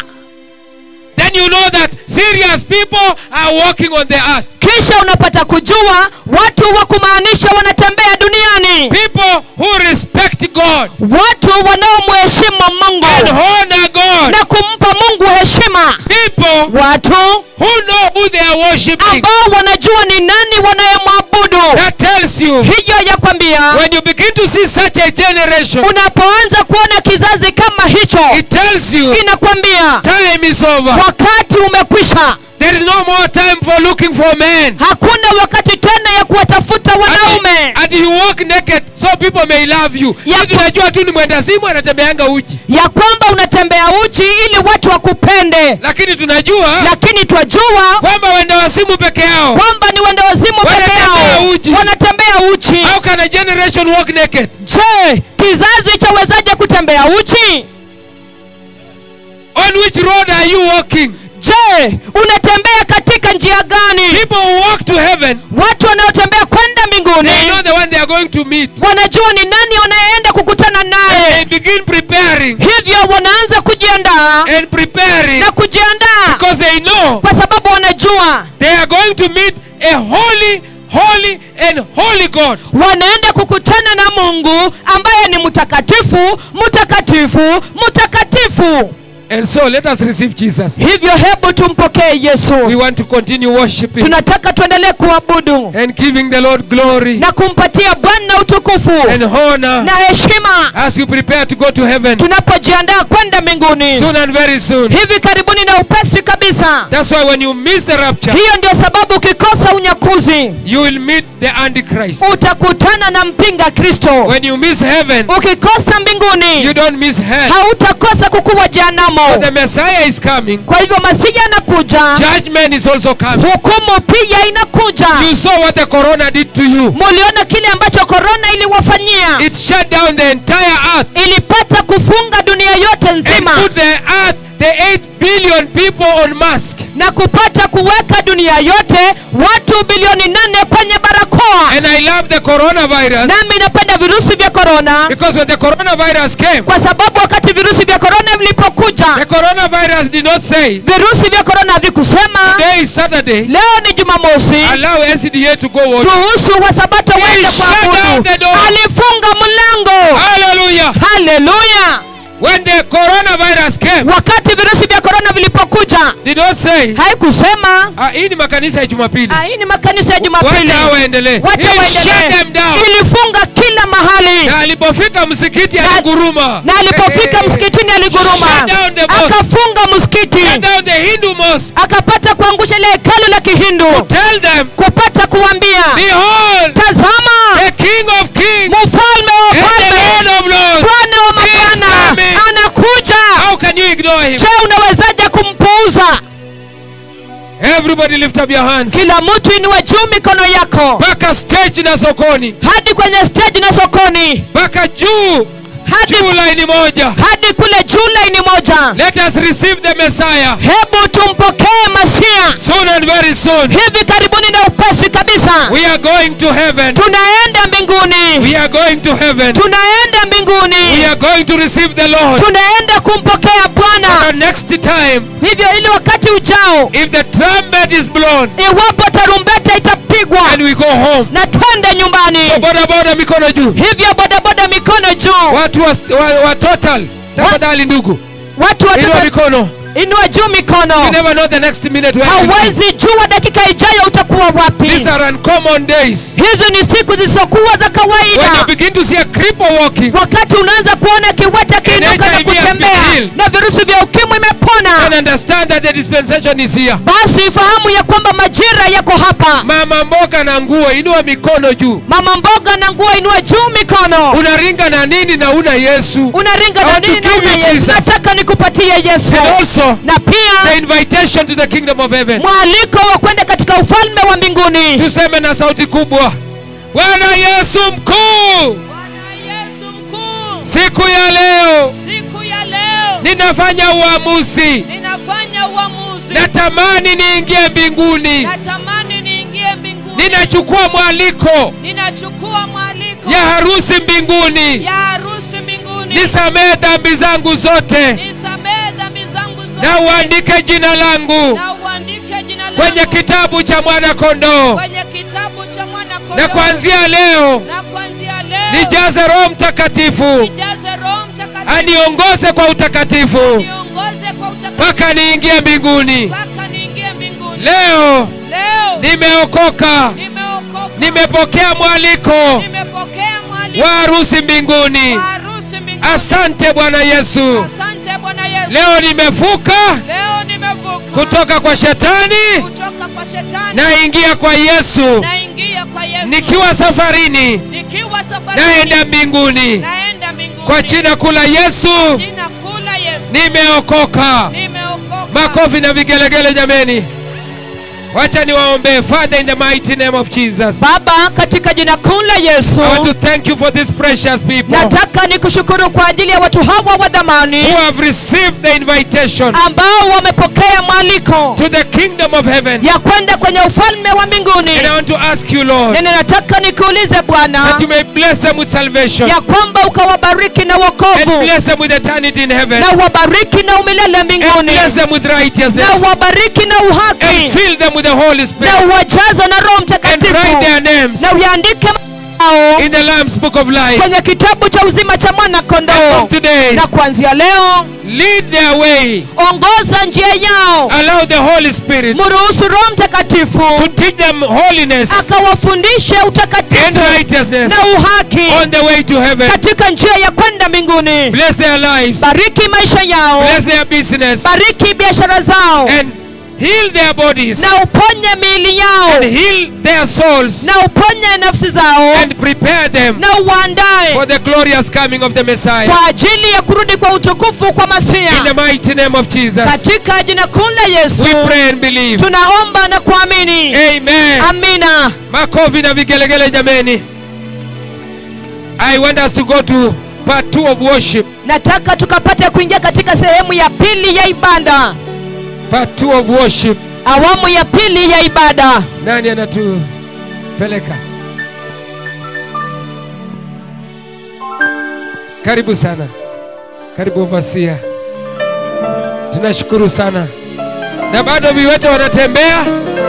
Then you know that serious people are walking on the earth. kisha unapata kujua watu wa kumaanisha wanatembea duniani, People who respect God watu wanaomheshimu Mungu and honor God. na kumpa Mungu heshima, People watu who know who they are worshiping. ambao wanajua ni nani wanayemwabudu. That tells you, Hiyo ya kwambia, when you begin to see such a generation, unapoanza kuona kizazi kama hicho, it tells you inakwambia time is over. wakati umekwisha. There is no more time for looking for men. Hakuna wakati tena ya kuwatafuta wanaume, And you walk naked so people may love you. Ya Sisi tunajua tu ni mwenda simu anatembeanga uchi. ya kwamba unatembea uchi ili watu wakupende, Lakini tunajua lakini twajua kwamba wenda wasimu peke yao kwamba ni wenda wazimu peke Wanatembea yao uchi. wanatembea uchi. How can a generation walk naked? Je, kizazi chawezaje kutembea uchi? On which road are you walking? Je, unatembea katika njia gani? People who walk to heaven, Watu wanaotembea kwenda mbinguni they know the one they are going to meet. wanajua ni nani wanayeenda kukutana They naye. begin preparing Hivyo wanaanza kujiandaa and preparing na kujiandaa because they know kwa sababu wanajua they are going to meet a holy, holy and holy God. wanaenda kukutana na Mungu ambaye ni mtakatifu, mtakatifu, mtakatifu. And so let us receive Jesus. Hivyo hebu tumpokee We Yesu. want to continue worshiping Tunataka tuendelee kuabudu and giving the Lord glory na kumpatia Bwana utukufu and honor na heshima as we prepare to go to heaven tunapojiandaa kwenda mbinguni soon and very soon. hivi karibuni na upesi kabisa. That's why when you miss the rapture, Hiyo ndio sababu ukikosa unyakuzi you will meet the Antichrist. utakutana na mpinga Kristo. When you miss heaven, Ukikosa mbinguni you don't miss hell. hautakosa kukuwa jehanamu. So the Messiah is coming. Kwa hivyo Masihi anakuja, Judgment is also coming. hukumu pia inakuja. You saw what the corona did to you. Muliona kile ambacho korona iliwafanyia. It shut down the entire earth Ilipata kufunga dunia yote and nzima put the earth, the 8 billion people on mask. na kupata kuweka dunia yote watu bilioni 8 kwenye barakoa. And I love the coronavirus Nami napenda virusi vya korona because when the coronavirus came, kwa sababu wakati virusi vya korona vilipokuja, the coronavirus did not say, virusi vya korona havikusema today is Saturday, leo ni Jumamosi, allow NCDA to go watch. ruhusu wa Sabato He waende shut down kuabudu. the door. Alifunga mlango. Hallelujah. Haleluya. When the coronavirus came, Wakati virusi vya korona vilipokuja, did not say, haikusema hii ni makanisa ya Jumapili, hii ni makanisa ya Jumapili, wacha hao waendelee. wacha He shut waendelee. them down. Ilifunga kila mahali. Na alipofika msikiti Na- aliguruma. Na alipofika msikitini aliguruma, Shut down the mosque. akafunga msikiti, Shut down the Hindu mosque. akapata kuangusha ile hekalu la Kihindu, Tell them, kupata kuambia, behold, tazama the King of Kings mfalme wa and the wafalme, Lord of Lords. Bwana wa He is mabwana coming. anakuja. How can you ignore him? Je, unawezaje kumpuuza? Everybody lift up your hands. Kila mtu inua juu mikono yako, Mpaka stage na sokoni. hadi kwenye stage na sokoni, Mpaka juu hadi line moja. hadi kule juu laini moja. Let us receive the Messiah Hebu tumpokee Masia soon and very soon. hivi karibuni na upesi kabisa. We are going to heaven. Tunaenda mbinguni, We are going to heaven. tunaenda We mbinguni, are going to receive the Lord. tunaenda kumpokea Bwana. The next time, Hivyo ili wakati ujao, if the trumpet is blown iwapo tarumbeta itapigwa and we go home, na twende nyumbani, so boda boda mikono juu. hivyo bodaboda mikono juu, Watu wa total, tafadhali ndugu, watu inua watatu, mikono. inua juu mikono. You never know the next minute where you will be. Hauwezi jua dakika ijayo utakuwa wapi. These are uncommon days. Hizo ni siku zisizokuwa za When you kawaida. begin to see a cripple walking, Wakati unaanza kuona kiwete kiinuka na HIV has been kutembea healed. na virusi vya ukimwi and imepona, understand that the dispensation is here. basi fahamu ya kwamba majira yako hapa. Mama mboga na nguo, inua mikono juu. Mama mboga na nguo, inua juu mikono. Unaringa na nini na una Yesu? Unaringa I na want to nini na give una you Yesu? Jesus. Nataka nikupatie Yesu. And also, Na pia the invitation to the kingdom of heaven. mwaliko wa kwenda katika ufalme wa mbinguni. Tuseme na sauti kubwa, Bwana Yesu mkuu, Bwana Yesu mkuu, siku ya leo siku ya leo ninafanya uamuzi. ninafanya uamuzi. Natamani niingie mbinguni. Natamani niingie mbinguni. Ninachukua mwaliko Ninachukua mwaliko ya harusi mbinguni. ya harusi mbinguni. Nisamehe dhambi zangu zote Nisamehe dhambi zangu zote. na uandike jina langu Na uandike jina langu kwenye kitabu cha mwana kondoo. kwenye kitabu cha mwana kondoo. Na kuanzia leo Na kuanzia leo nijaze Roho Mtakatifu nijaze Roho Mtakatifu aniongoze kwa utakatifu niongoze kwa utakatifu mpaka niingie mbinguni. mpaka niingie mbinguni. Leo Leo nimeokoka, nimeokoka. nimepokea mwaliko Nimepokea mwaliko wa harusi mbinguni. wa harusi mbinguni. Asante Bwana Yesu. Asante Bwana Yesu. Leo nimevuka Leo nimevuka kutoka kwa shetani kutoka kwa shetani naingia kwa Yesu. naingia kwa Yesu. Nikiwa safarini Nikiwa safarini naenda mbinguni. naenda mbinguni. Kwa jina kuu la Yesu Jina kuu la Yesu nimeokoka. nimeokoka. Makofi na vigelegele jameni. Wacha niwaombe. Father, in the mighty name of Jesus, Baba, katika jina kuu la Yesu, I want to thank you for these precious people nataka nikushukuru kwa ajili ya watu hawa wa dhamani who have received the invitation ambao wamepokea mwaliko to the kingdom of heaven. ya kwenda kwenye ufalme wa mbinguni. And I want to ask you, Lord, Na nataka nikuulize Bwana, that you may bless them with salvation ya kwamba ukawabariki na and wokovu, bless them with eternity in heaven na wabariki na umilele and mbinguni, bless them with righteousness na wabariki na and uhaki, fill them with the Holy Spirit na uwajaze na Roho and Mtakatifu, write their names na uyaandike in the Lamb's book of life. kwenye kitabu cha uzima cha mwana And kondoo. from today, Na kuanzia leo, lead their way. ongoza njia yao, Allow the Holy Spirit mruhusu Roho Mtakatifu to teach them holiness akawafundishe and utakatifu righteousness na uhaki on the way to heaven. katika njia ya kwenda mbinguni. Bless their lives, Bariki maisha yao, bless their business, bariki biashara zao, and heal their bodies na uponye miili yao, and heal their souls na uponye nafsi zao, and prepare them na uandae for the glorious coming of the Messiah. kwa ajili ya kurudi kwa utukufu kwa In Masia. the mighty name of Jesus, Katika jina kuu la Yesu we pray and believe. tunaomba na kuamini. Amen. Amina. Makofi na vigelegele jameni. I want us to go to part 2 of worship. Nataka tukapate kuingia katika sehemu ya pili ya ibada. Part 2 of worship. Awamu ya pili ya ibada. Nani anatupeleka? Karibu sana. Karibu Vasia. Tunashukuru sana. Na bado viwete wanatembea.